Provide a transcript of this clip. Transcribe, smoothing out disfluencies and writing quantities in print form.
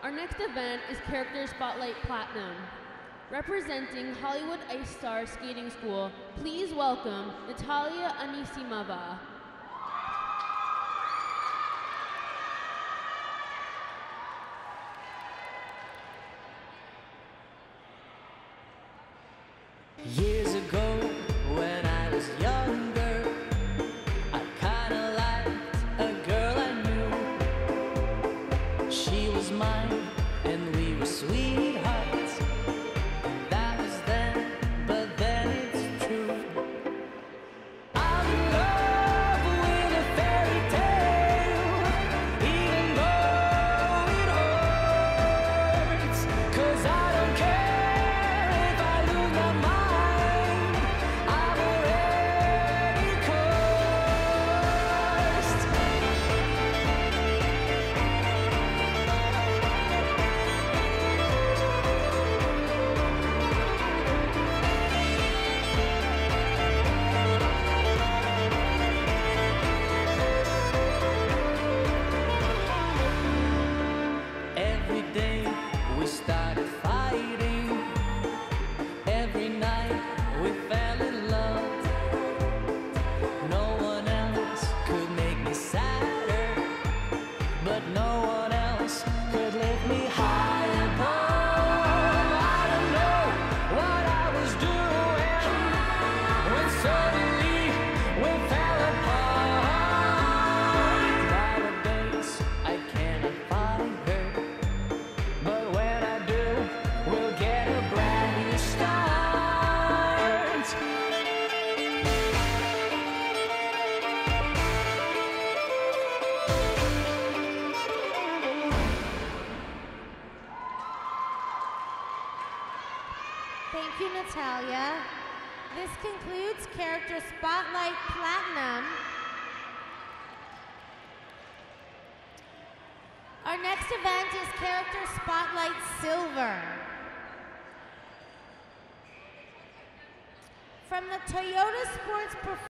Our next event is Character Spotlight Platinum. Representing Hollywood Ice Star Skating School, please welcome Natalia Anisimova. Years ago, when I was younger, I kinda liked a girl I knew. She was mine, and we were sweethearts. That was then, but then it's true. I'm in love with a fairy tale, even though it hurts, 'cause I don't care if I lose my mind. Every day we started fighting. Every night we fell in love. No one else could make me sadder, but no one else could lift me high above. I don't know what I was doing when suddenly we fell apart. Nowadays I cannot find her, but when I do, we'll get a brand new start. Thank you, Natalia. This concludes Character Spotlight Platinum. Our next event is Character Spotlight Silver. From the Toyota Sports